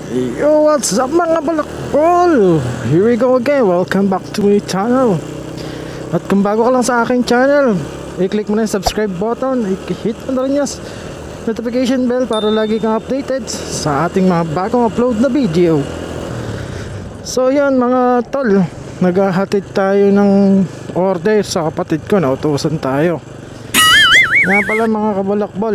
Yo, what's up mga balakbol? Here we go again, welcome back to my channel. At kung bago ka lang sa aking channel, i-click mo na yung subscribe button, i-hit mo na rin yung notification bell para lagi kang updated sa ating mga bagong upload na video. So yan mga tol, naghahatid tayo ng order sa kapatid ko, nautusan tayo. Nga pala mga kabalakbol,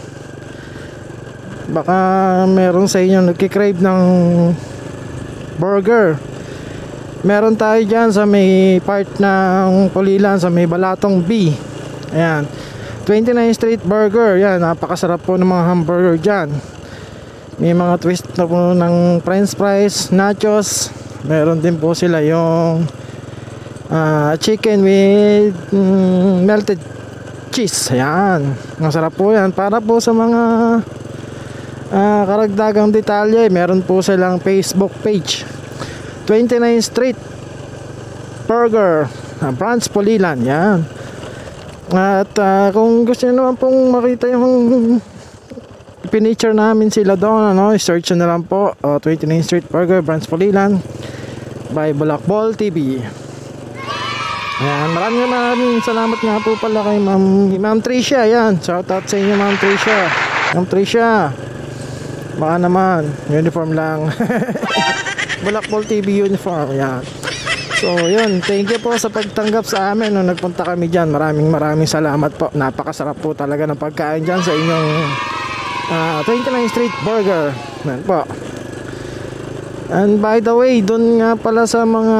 baka meron sa inyo nagkikrave ng burger. Meron tayo dyan sa may part ng Pulilan, sa may Balatong B. Ayan, 29th Street Burger. Yan, napakasarap po ng mga hamburger dyan. May mga twist na po ng french fries, nachos. Meron din po sila yung chicken with melted cheese. Ayan, masarap po yan. Para po sa mga karagdagang detalye, meron po silang Facebook page, 29th Street Burger, Branch Pulilan. Yan. At kung gusto nyo naman pong makita yung piniture namin sila doon, search nyo na lang po, 29th Street Burger, Branch Pulilan by Balakbol TV. Ayan, maraming salamat nga po pala kay Ma'am Tricia. Yan, shoutout sa inyo Ma'am Tricia. Ma'am Tricia, baka naman uniform lang. Balakbol TV uniform. Yan. So yun, thank you po sa pagtanggap sa amin nung nagpunta kami dyan. Maraming salamat po. Napakasarap po talaga ng pagkain dyan sa inyong 29th Street Burger. Yan po. And by the way, dun nga pala sa mga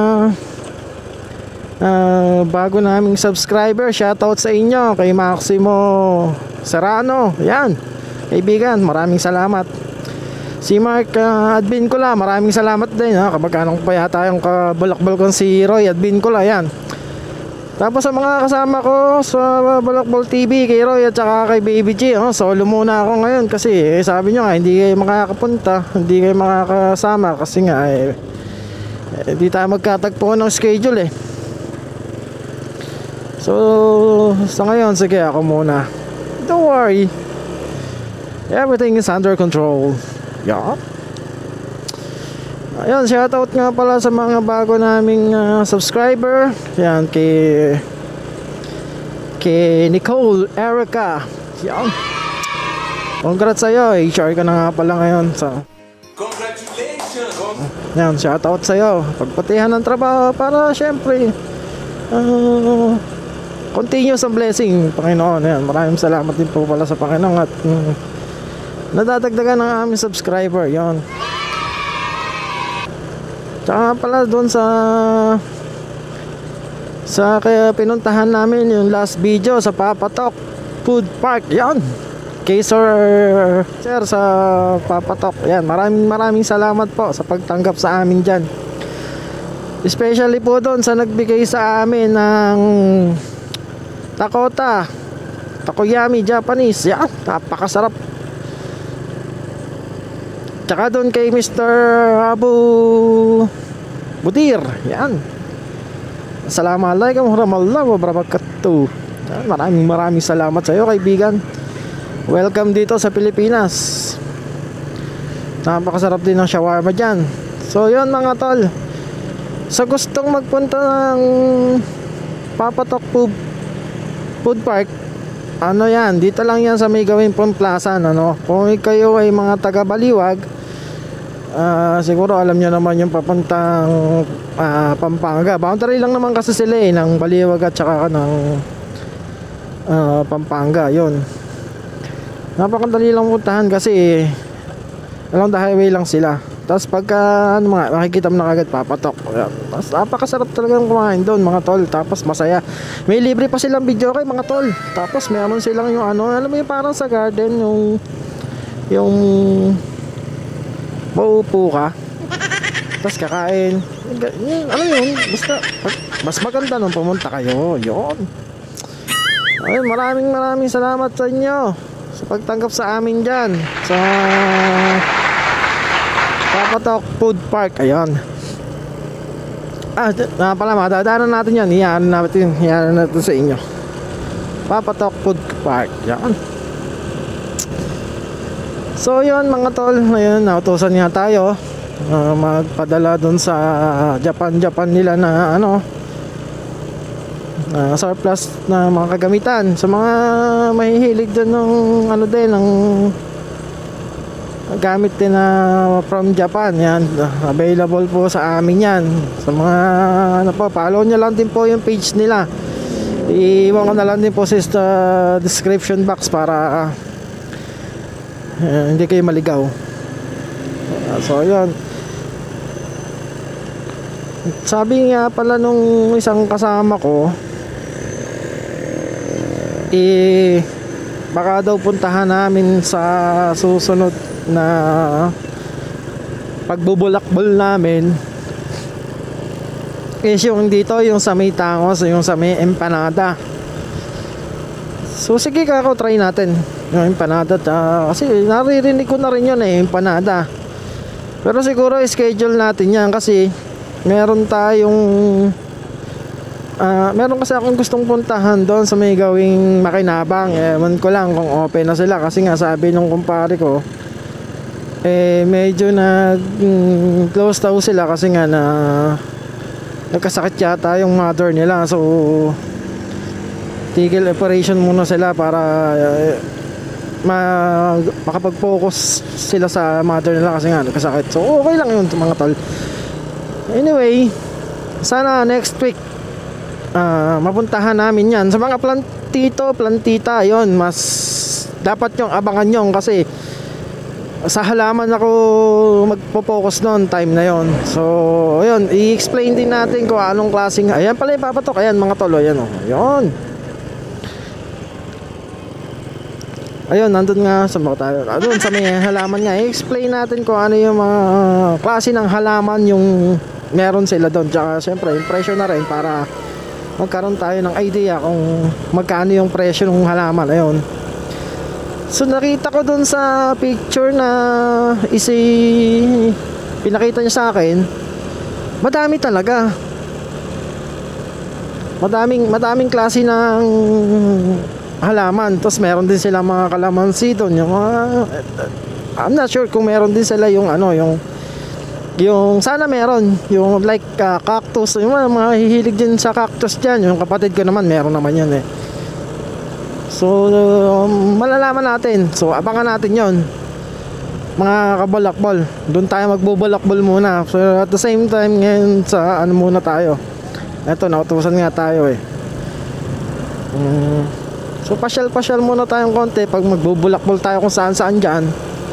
bago naming subscriber, shoutout sa inyo kay Maximo Serrano. Yan, kaibigan, maraming salamat. Si Mark Admin Kula, maraming salamat din. Kamag-anak pa yata yung kabalakbal kong si Roy Admin Kula. Yan. Tapos sa mga kasama ko sa Balakbol TV, kay Roy at saka kay Baby G, solo muna ako ngayon kasi sabi nyo nga hindi kayo makakapunta, hindi kayo makakasama kasi nga hindi tayo magkatagpo ng schedule eh. So sa ngayon, sige ako muna. Don't worry, everything is under control. Yeah. Ayun, shoutout nga pala sa mga bago naming subscriber. Yan, kay Nicole Erica. Yan. Congrats sa'yo, HR ka na nga pala ngayon. So, congratulations! yan, shoutout sa'yo. Pagpatihan ng trabaho para syempre continuous ang blessing, Panginoon. Yan, maraming salamat din po pala sa Panginoon at nadadagdagan ng aming subscriber. Yon. Tsaka pala doon sa kaya pinuntahan namin yung last video sa Papatok Food Park. Yon. Kay Sir sa Papatok. Yan, maraming salamat po sa pagtanggap sa amin dyan. Especially po doon sa nagbigay sa amin ng Takoyami Japanese. Yan, napakasarap. Tsaka doon kay Mr. Abu Budir. Yan. Assalamualaikum warahmatullahi wabarakatuh. Maraming salamat sa iyo, kaibigan. Welcome dito sa Pilipinas. Napakasarap din ng shawarma dyan. So yun mga tol, sa gustong magpunta ng Papatok Food Park, yan, dito lang yan sa may Gawin Pong Plaza. Kung kayo ay mga taga Baliwag, siguro alam nyo naman yung papuntang Pampanga. Boundary lang naman kasi sila ng Baliwag at saka ng Pampanga. Yun, napakadali lang puntahan kasi along the highway lang sila. Tapos pagka makikita mo na kagad Papatok. Tapos napakasarap talagang kumain doon mga tol. Tapos masaya, may libre pa silang video kay mga tol. Tapos meron silang yung alam mo yung parang sa garden, yung mauupo ka tapos kakain. Alam yun, basta mas maganda nung pumunta kayo. Yun. Ay, maraming salamat sa inyo sa pagtanggap sa amin dyan sa Papatok Food Park. Ayun. Pala, madadaanan natin yan. Hiyaan natin sa inyo. Papatok Food Park. Yan. So yun mga tol, ayun, nautusan nga tayo magpadala doon sa Japan nila na ano, surplus na mga kagamitan sa mga mahihilig doon ng ano din, ng gamit din na from Japan. Yan, available po sa amin yan. Sa mga ano po, follow nyo lang din po yung page nila. Iiwan ko na lang din po sa description box para hindi kayo maligaw. So yun, sabi nga pala nung isang kasama ko, baka daw puntahan namin sa susunod na pagbubulakbol namin is yung dito, yung sa may Tangos, yung sa may empanada. So sige kako, try natin yung empanada, kasi naririnig ko na rin yun empanada. Pero siguro schedule natin yan kasi meron tayong meron kasi akong gustong puntahan doon sa may gawing Makinabang. Ewan ko lang kung open na sila, kasi nga sabi nung kumpare ko medyo close daw sila kasi nga na nagkasakit yata yung mother nila. So tigil operation muna sila para makapag-focus sila sa mother nila kasi nga nagkasakit. So okay lang yun mga tol. Anyway, sana next week mapuntahan namin yan. Sa mga plantita, yon, mas dapat yung abangan nyo kasi sa halaman ako magpo-focus noon time na yon. So ayun, i-explain din natin kung anong klaseng, ayan pala ipapatok, ayan mga tolo, ayan o, ayun. Ayun, nandun nga sa mga tayo, doon sa may halaman nga, i-explain natin kung ano yung mga klase ng halaman yung meron sila doon. Tsaka syempre yung presyo na rin para magkaroon tayo ng idea kung magkano yung presyo ng halaman. Ayun. So nakita ko doon sa picture na pinakita niya sa akin, madami talaga. Madaming klase ng halaman. Tapos meron din sila mga kalamansi doon, yung I'm not sure kung meron din sila yung ano, yung sana meron yung like cactus, yung mga hihilig din sa cactus dyan. Yung kapatid ko naman meron naman yan So malalaman natin, so abangan natin yon mga kabalakbol. Doon tayo magbubulakbol muna. So at the same time ngayon sa ano muna tayo, eto nautusan nga tayo so pasyal muna tayong konti pag magbubulakbol tayo kung saan dyan,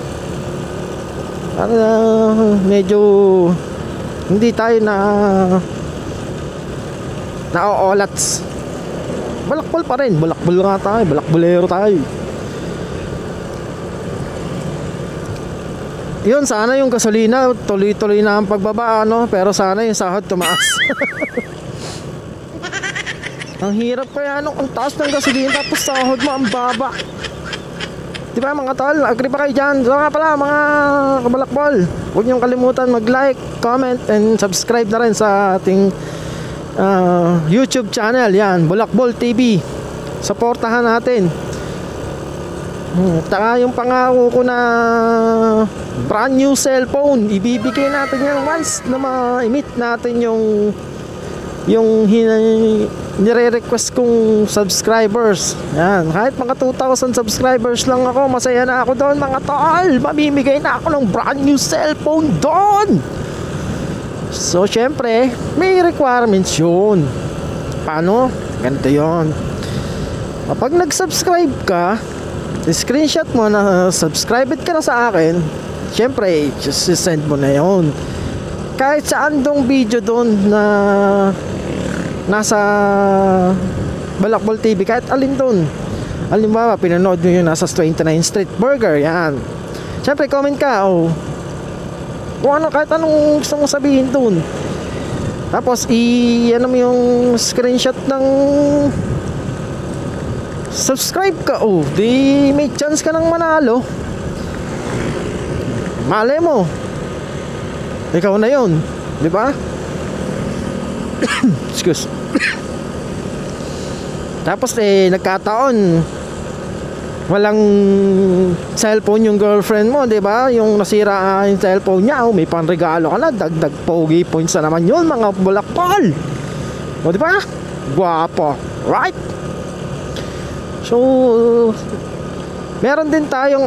para medyo hindi tayo na-oolats. Balakbol pa rin, balakbol nga tayo, balakbolero tayo. Yun, sana yung gasolina tuloy-tuloy na ang pagbaba, pero sana yung sahod tumaas. Ang hirap kaya ang taas ng gasolina tapos sahod mo ang baba. Di ba mga tol, agree ba kayo dyan? So nga pala mga kabalakbol, huwag niyong kalimutan mag-like, comment, and subscribe na rin sa ating YouTube channel, yan, Bulakbol TV. Supportahan natin. Taka yung pangako ko na brand new cellphone, ibibigay natin yan once na ma-emit natin yung nire-request kong subscribers. Yan, kahit mga 2,000 subscribers lang ako, masaya na ako doon mga tol. Mamimigay na ako ng brand new cellphone doon. So syempre may requirements yun. Paano? Ganito yun. Kapag nag-subscribe ka, screenshot mo na subscribed ka na sa akin, syempre just send mo na yun. Kahit saan dong video doon na nasa Balakbol TV, kahit alin doon. Halimbawa pinanood nyo yun nasa 29th Street Burger, yan, syempre comment ka kung ano, kahit anong gusto mong sabihin doon. Tapos ano mo yung screenshot ng subscribe ka, di may chance ka ng manalo. Malay mo ikaw na yun, di ba? Excuse. Tapos nagkataon walang cellphone yung girlfriend mo, di ba? Yung nasira yung cellphone niya, may panregalo ka na, dagdag pogi points na naman yun, mga bulakpal. O, di ba? Guwapo, right? So, meron din tayong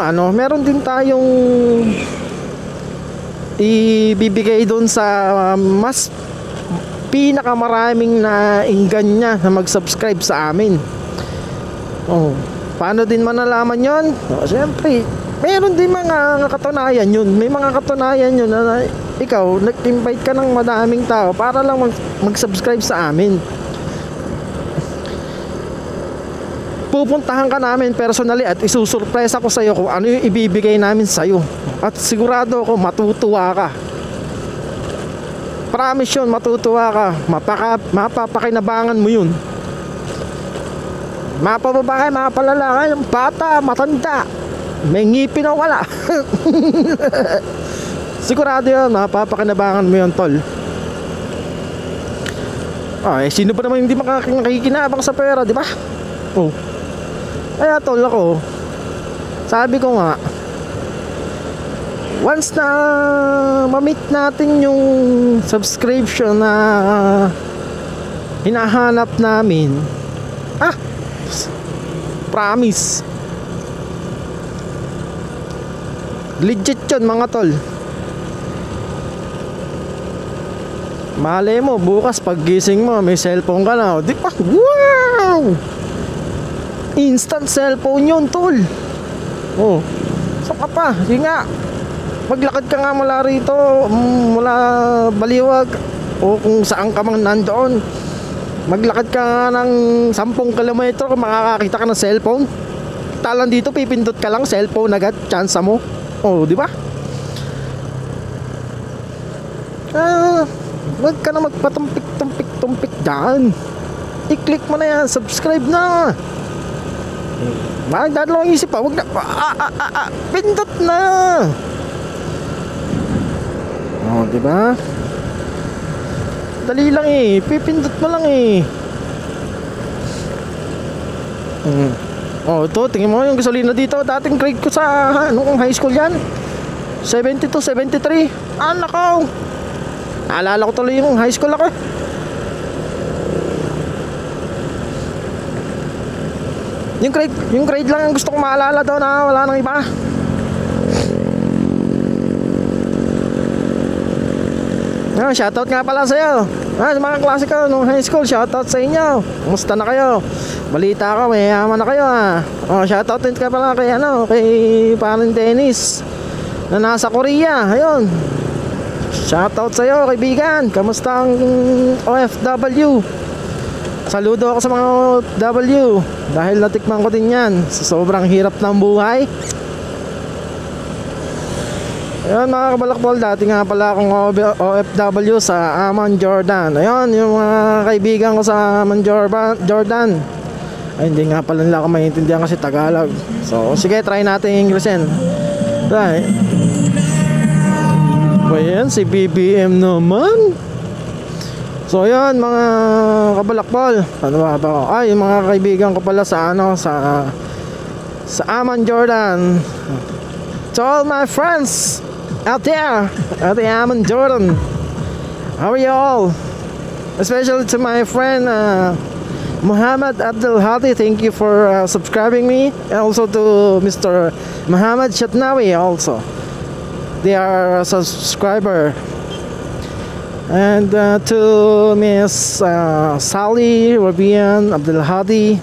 ibibigay doon sa mas pinakamaraming na inggan niya na mag-subscribe sa amin. Oh, paano din manalaman yon? Siyempre, meron din mga katunayan yun. May mga katunayan yun na ikaw, nag-invite ka ng madaming tao para lang mag-subscribe sa amin. Pupuntahan ka namin personally at isusurpresa ko sa'yo kung ano yung ibibigay namin sa'yo. At sigurado ako matutuwa ka. Promise yun, matutuwa ka. Mapapakinabangan mo yun. Mapababae, mapalalaki, bata, matanda, may ngipin o wala. Sigurado yun, mapapakinabangan mo yun, tol. Sino ba naman hindi makikinabang sa pera, di ba? Oh. Kaya tol, ako, sabi ko nga, once na ma-meet natin yung subscription na hinahanap namin, promise, legit yun mga tol. Malay mo, bukas pag gising mo, may cellphone ka na, di ba? Wow! Instant cellphone yun, tol. Oh, so ka pa, sige nga, maglakad ka nga mula rito, mula Baliwag, o kung saan ka mang nandoon, maglakad ka nga ng 10 kilometro kung makakakita ka ng cellphone. Talang dito, pipindot ka lang, cellphone agad, chance mo. Oh, di ba? Wag ka na magpatumpik-tumpik dyan. I-click mo na yan, subscribe na. Magdadalawang isip pa, wag na, pindot na. Oh, di ba? Dali lang eh, pipindot mo lang eh. Oh, ito, tingin mo yung gasolina dito. Dating grade ko sa nung high school yan, 72, 73. Nako, naalala ko tuloy yung high school ako. Yung grade lang ang gusto kong maalala daw na wala nang iba. Shoutout nga pala sa'yo. Sa mga klase ko nung high school, shoutout sa inyo. Kumusta na kayo? Balita ko, may yaman na kayo shoutout din ka pala kay kay parang Dennis na nasa Korea. Ayun, shoutout sa'yo kaibigan. Kamusta ang OFW? Saludo ako sa mga OFW dahil natikman ko din yan sa sobrang hirap ng buhay. Ayun mga kabalakbol, dati nga pala akong OFW sa Amman, Jordan. Ayun, yung mga kaibigan ko sa Amman, Jordan. Ay, hindi nga pala nila ako maintindihan kasi Tagalog. So, sige, try natin Englishin. Right. Ayan, si BBM naman. So, ayun mga kabalakbol. Ano ba ako? Yung mga kaibigan ko pala sa sa Amman, Jordan. To all my friends out there at the Amman, Jordan, how are you all? Especially to my friend Muhammad Abdul Hadi, thank you for subscribing me, and also to Mr. Muhammad Shatnawi also, they are a subscriber, and to Miss Sally Rabian Abdul Hadi,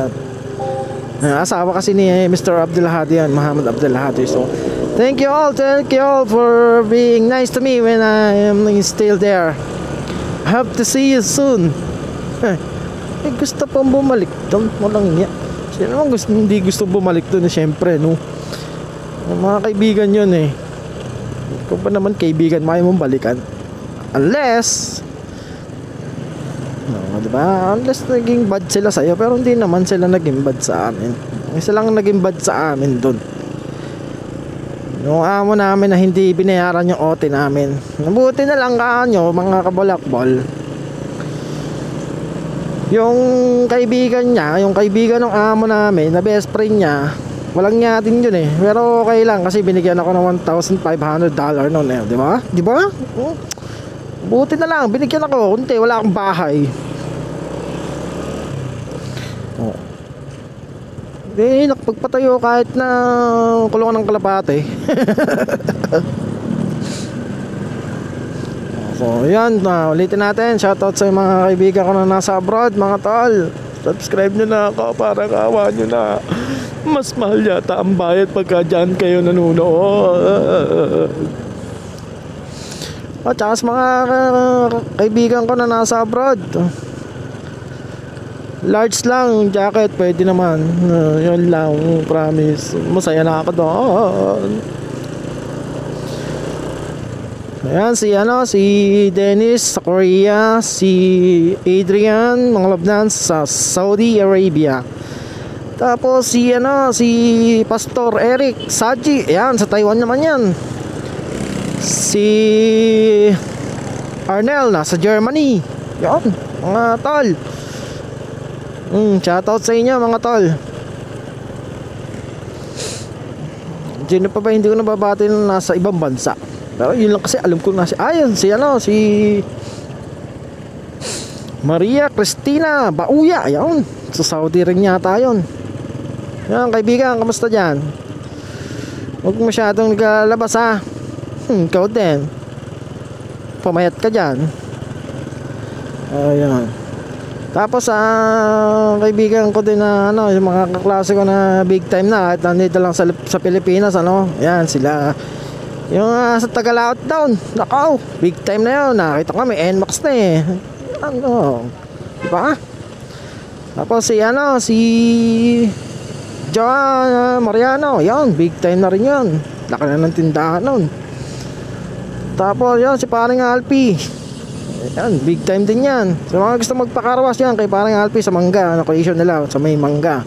asawa kasi ni Mr. Abdul Hadi yan, Muhammad Abdul Hadi. So thank you all for being nice to me when I am still there. I hope to see you soon. Gusto pang bumalik doon, walang niya. Sino naman hindi gusto bumalik doon? Siyempre, no? Mga kaibigan yun eh. Kung pa naman kaibigan, maya mong balikan. Unless, diba? Unless naging bad sila sa'yo, pero hindi naman sila naging bad sa amin. Isa lang naging bad sa amin doon. Yung amo namin na hindi binayaran yung OT namin. Nabuti na lang kanyo, mga kabalakbol. Yung kaibigan niya, yung kaibigan ng amo namin, na best friend niya, Walang nga din yun eh. Pero okay lang kasi binigyan ako ng $1,500 noon eh. Di ba? Di ba? Buti na lang. Binigyan ako. Kunti. Wala akong bahay. Oh. Hindi, nakapagpatayo kahit na kulungan ng kalapate. So, yan. Ulitin natin. Shoutout sa mga kaibigan ko na nasa abroad, mga tol. Subscribe nyo na ako para kawa nyo na. Mas mahal yata ang bayad pagka dyan kayo nanonood. At saka sa mga kaibigan ko na nasa abroad, large lang jacket, pwede naman. Yun lang, promise. Masaya na ako doon. Ayan, si Dennis sa Korea, si Adrian, mga labnan sa Saudi Arabia. Tapos si Pastor Eric Saji, ayan, sa Taiwan naman yan. Si Arnel na sa Germany. Yan, mga tol. Shoutout sa inyo, mga tol. Sino pa ba hindi ko nababati na nasa ibang bansa? Pero yun lang kasi alam ko na si Maria Cristina Bauya. Ayun, sa Saudi rin yata yun. Yan, kaibigan, kamusta dyan? Huwag masyadong naglalabas ha. Ikaw din. Pumayat ka dyan. Ayun. Tapos kaibigan ko din na yung mga kaklase ko na big time na at nandito lang sa Pilipinas, Yan sila. Yung sa Tagalaot down. Nakaw, big time na yun. Nakita ko may NMAX na eh. Diba? Tapos si John Mariano, yan, big time na rin yun. Laki na ng tindahan nun. Tapos yan, si paring Alpi. Yan, big time din yan. Sa mga gusto magpakarwas yan kay paring Alpi sa Mangga, location nila sa may Mangga.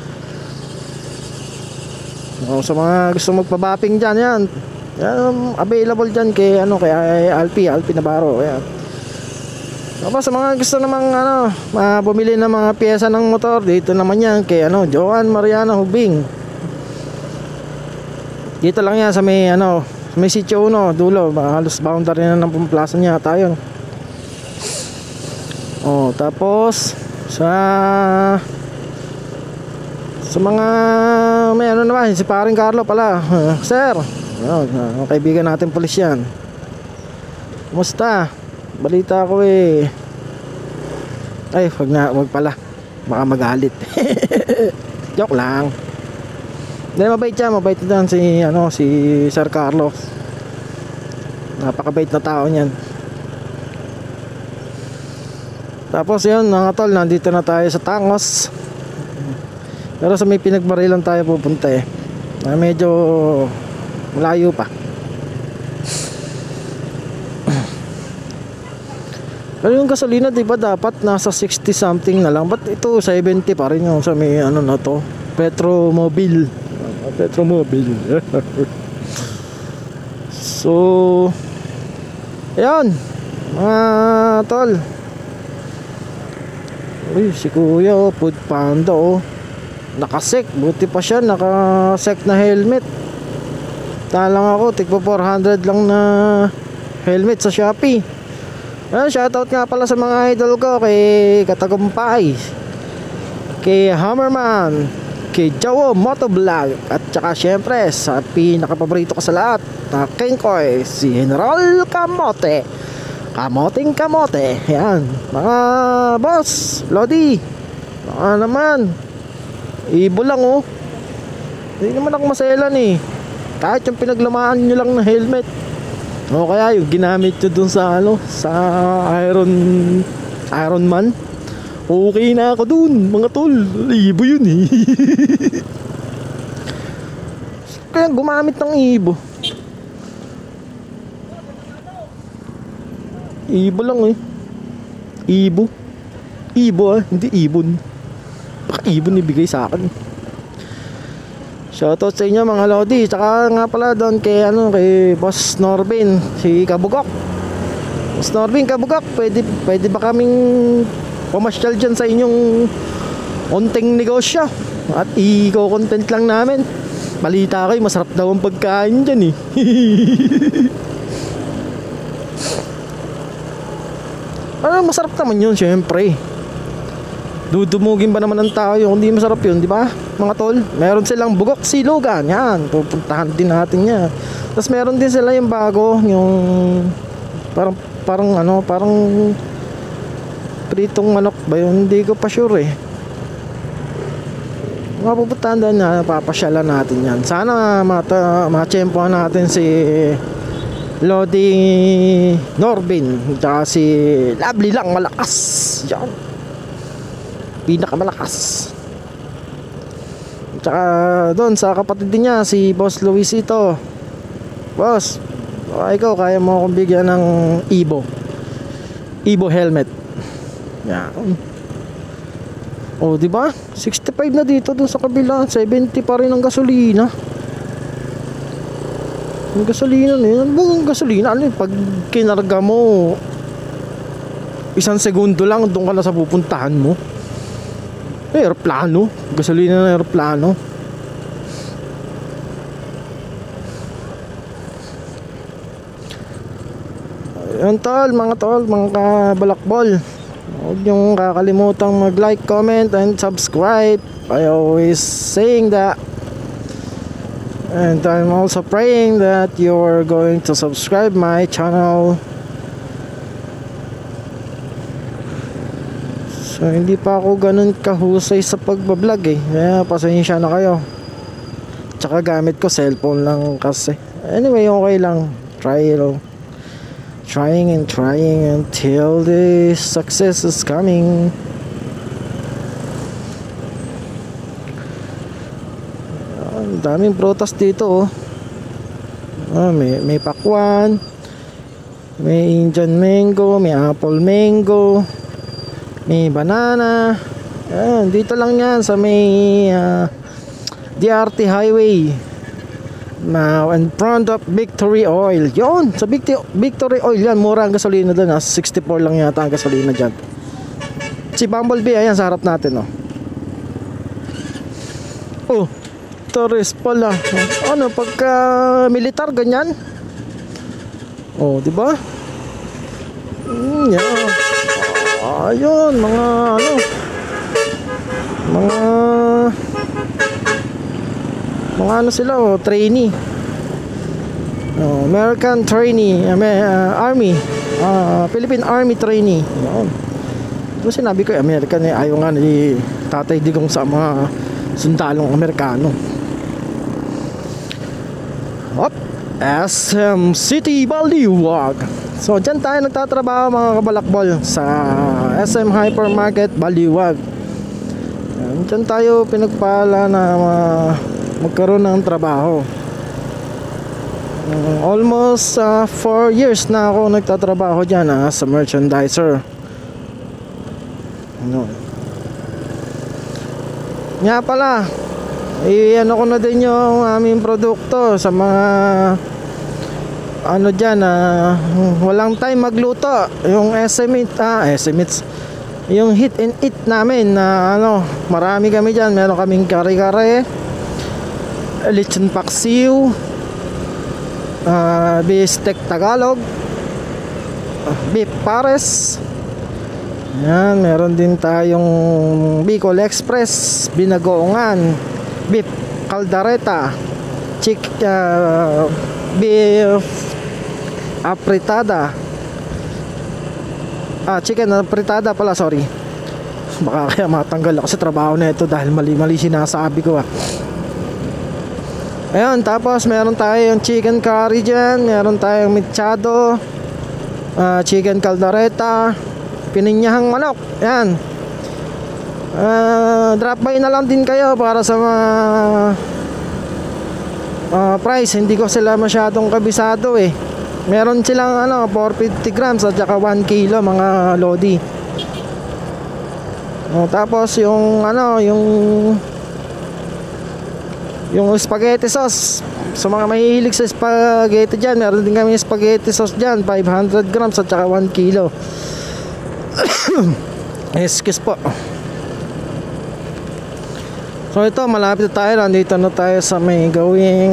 Sa mga gusto magpabaping dyan, yan, available dyan kay Alpi Navarro. Yan. Tapos sa mga gusto namang bumili ng mga piyesa ng motor, dito naman yan kay Joan Mariano Hubing. Dito lang yan sa may sitio 1 dulo, halos boundary na ng Pamplasan niya tayo. Tapos sa mga may naman si paring Carlo pala. Sir, kaibigan natin pulis yan. Kumusta? Balita ko eh. Ay, wag pala. Baka magalit. Joke lang. Hindi, mabait din si Sir Carlo. Napakabait na tao niyan. Tapos yun, mga tol, nandito na tayo sa Tangos. Pero sa may Pinagbarilan tayo pupunta eh. Medyo malayo pa. Pero yung gasolina, diba dapat nasa 60 something na lang. Ba't ito 70 pa rin yung sa may na to, Petromobile. So ayan, mga tol. Uy, si Kuya Food Panda nakasek, buti pa siya, nakasek na helmet. Talang ako, tigpa 400 lang na helmet sa Shopee. Shoutout nga pala sa mga idol ko, kay Katagumpay, kay Hammerman, kay Jowo Motovlog, at saka syempre sa pinakapaborito ko sa lahat na Kengkoy, si General Kamote. Kamoting kamote. Yan, mga boss Lodi, baka naman ibo lang hindi naman ako maselan eh. Kahit yung pinaglamaan nyo lang ng helmet, kaya yung ginamit nyo dun sa sa Iron Man, okay na ako dun, mga tol. Ibo yun eh. Kaya gumamit ng ibo. Ibo lang eh. Ibo, hindi ibon. Baka ibon ibigay sa akin. Shoutout sa inyo mga Lodi. Tsaka nga pala doon kay Boss Norbin, si Kabugok. Boss Norbin, Kabugok, pwede ba kaming pumasyal dyan sa inyong unting negosyo? At i-content lang namin. Balita kayo, masarap daw ang pagkain dyan eh. Ano, masarap naman yun, syempre. Dudumugin ba naman ang tao yung hindi masarap yun, di ba? Mga tol, meron silang bugok silugan. Yan, pupuntahan din natin yan. Tapos meron din sila yung bago, yung parang pritong manok ba yun? Hindi ko pa sure eh. Mapupuntahan din na, papasyalan natin yan. Sana matsyempohan natin si Lodi Norbin, tsaka si Lovely lang malakas. Yan, pinakamalakas. Tsaka doon sa kapatid niya, si Boss Luisito. Boss, ikaw kaya mo akong bigyan ng Evo helmet. Yan. Oh, di ba? 65 na dito, doon sa kabila 70 pa rin ang gasolina. Ang gasolina na yun. Ano ba ang gasolina? Ano yun? Pag kinarga mo, 1 segundo lang doon ka na sa pupuntahan mo. Aeroplano, gasolina ng aeroplano. Yan tol, mga kabalakbol, huwag niyong kakalimutang mag-like, comment, and subscribe. I always saying that. And I'm also praying that you're going to subscribe my channel. So hindi pa ako ganun kahusay sa pagbablog eh. Kaya pasensya na kayo. Tsaka gamit ko cellphone lang kasi. Anyway, okay lang. Trying until the success is coming. Ang daming prutas dito oh. May pakwan, may Indian mango, may apple mango, may banana. Ayan, dito lang yan sa may DRT Highway. Now in front of Victory Oil. Yun, sa Victory Oil yan. Mura ang gasolina doon. 64 lang yata ang gasolina dyan. Si Bumblebee, ayan sa harap natin oh, Torres pala. Ano, pagka militar ganyan. Oh, di ba? Yeah. Ayun, mga sila trainee. American trainee, Army, Philippine Army trainee. Yun. Ito sinabi ko American eh. Ayaw nga ni Tatay Digong sa mga sundalong Amerikano. SM City Baliwag. So dyan tayo nagtatrabaho mga kabalakbol, sa SM Hypermarket Baliwag. Dyan tayo pinagpala na magkaroon ng trabaho. Almost 4 years na ako nagtatrabaho dyan as a merchandiser. Nga pala, ano ko na din yung aming produkto sa mga dyan, walang time magluto. Yung SMits, yung hit and eat namin na marami kami dyan. Meron kaming kare-kare, lechon paksiw, beefsteak Tagalog, beef pares. Yan, meron din tayong Bicol Express, binagoongan, beef caldereta, beef apritada, chicken apritada pala, sorry. Baka kaya matanggal ako sa trabaho na ito dahil mali-mali sinasabi ko Ayun, tapos meron tayong chicken curry dyan, meron tayong mechado, chicken caldereta, pininyahang manok. Yan. Drop by na lang din kayo para sa mga price. Hindi ko sila masyadong kabisado eh. Meron silang 450 grams at saka 1 kilo mga lodi. Tapos yung spaghetti sauce, sa mga mahihilig sa spaghetti dyan, meron din kami spaghetti sauce dyan, 500 grams at saka 1 kilo. Excuse po. So ito, malapit na tayo. Nandito na tayo sa may gawing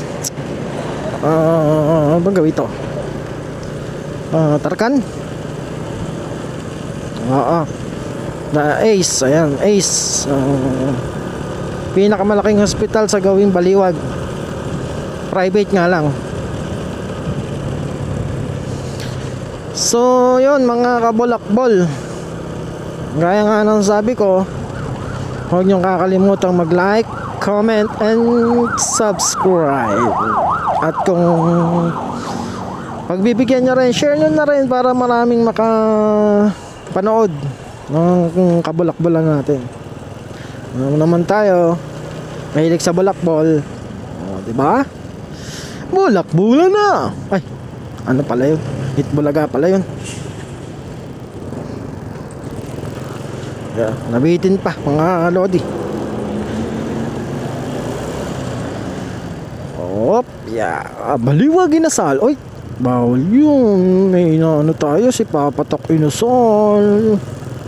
ano bang gawin ito? Tarkan? Oo. Na Ace, ayan, Ace. Pinakamalaking hospital sa gawing Baliwag. Private nga lang. So, yun mga kabulakbol. Gaya nga ng sabi ko, huwag niyong kakalimutang mag-like, comment, and subscribe. At kung pagbibigyan nyo rin, share nyo na rin para maraming makapanood ng kabulakbolan natin. Ano naman tayo, mahilig sa bulakbol. O, diba? Bulakbolan na! Ay, ano pala yun? Hitbulaga pala yun. Yeah, nabitin pa mga lodi. Op, yeah. Baliwag inasal. Oy, bawal yun. May ano tayo, si Papatok inasal.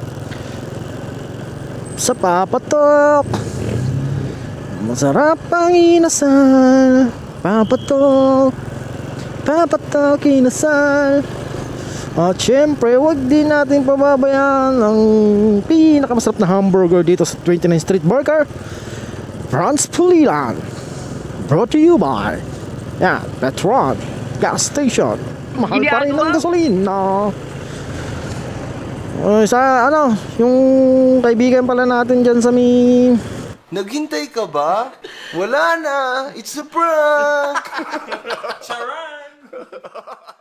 Sa Papatok masarap ang inasal. Papatok, Papatok inasal. At syempre, wag din natin pababayaan ang pinakamasarap na hamburger dito sa 29th Street Burger, Franz Pulilan. Brought to you by Petron Gas Station. Mahal pa rin ang gasolina. Sa ano, yung kaibigan pala natin dyan sa may... Naghintay ka ba? Wala na! It's a prank! Charan!